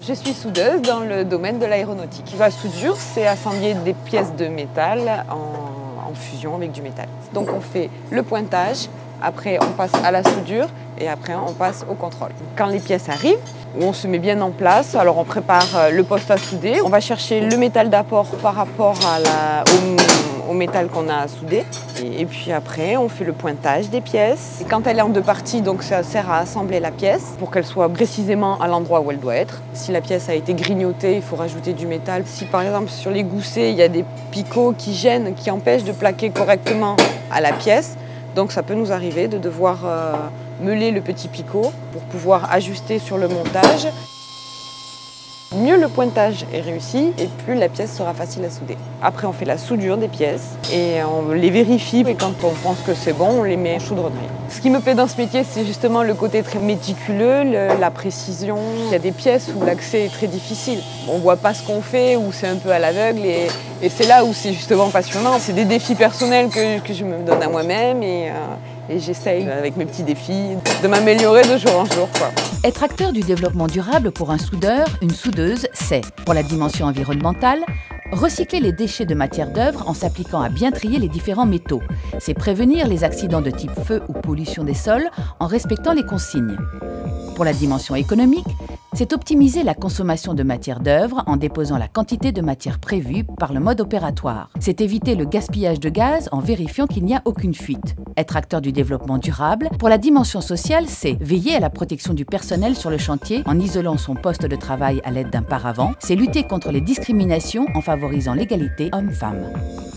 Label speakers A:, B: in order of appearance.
A: Je suis soudeuse dans le domaine de l'aéronautique. La soudure, c'est assembler des pièces de métal en fusion avec du métal. Donc on fait le pointage, après on passe à la soudure et après on passe au contrôle. Quand les pièces arrivent, on se met bien en place, alors on prépare le poste à souder. On va chercher le métal d'apport par rapport au métal qu'on a à souder. Et puis après, on fait le pointage des pièces. Et quand elle est en deux parties, donc ça sert à assembler la pièce pour qu'elle soit précisément à l'endroit où elle doit être. Si la pièce a été grignotée, il faut rajouter du métal. Si par exemple sur les goussets, il y a des picots qui gênent, qui empêchent de plaquer correctement à la pièce, donc ça peut nous arriver de devoir meuler le petit picot pour pouvoir ajuster sur le montage. Mieux le pointage est réussi et plus la pièce sera facile à souder. Après on fait la soudure des pièces et on les vérifie et quand on pense que c'est bon, on les met en chaudronnerie. Ce qui me plaît dans ce métier, c'est justement le côté très méticuleux, la précision. Il y a des pièces où l'accès est très difficile. On ne voit pas ce qu'on fait ou c'est un peu à l'aveugle et c'est là où c'est justement passionnant. C'est des défis personnels que je me donne à moi-même et j'essaye, avec mes petits défis, de m'améliorer de jour en jour, quoi.
B: Être acteur du développement durable pour un soudeur, une soudeuse, c'est, pour la dimension environnementale, recycler les déchets de matière d'œuvre en s'appliquant à bien trier les différents métaux. C'est prévenir les accidents de type feu ou pollution des sols en respectant les consignes. Pour la dimension économique, c'est optimiser la consommation de matière d'œuvre en déposant la quantité de matière prévue par le mode opératoire. C'est éviter le gaspillage de gaz en vérifiant qu'il n'y a aucune fuite. Être acteur du développement durable. Pour la dimension sociale, c'est veiller à la protection du personnel sur le chantier en isolant son poste de travail à l'aide d'un paravent. C'est lutter contre les discriminations en favorisant l'égalité homme-femme.